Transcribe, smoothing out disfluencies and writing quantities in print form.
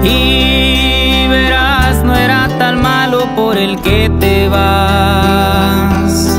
y verás, no era tan malo por el que te vas.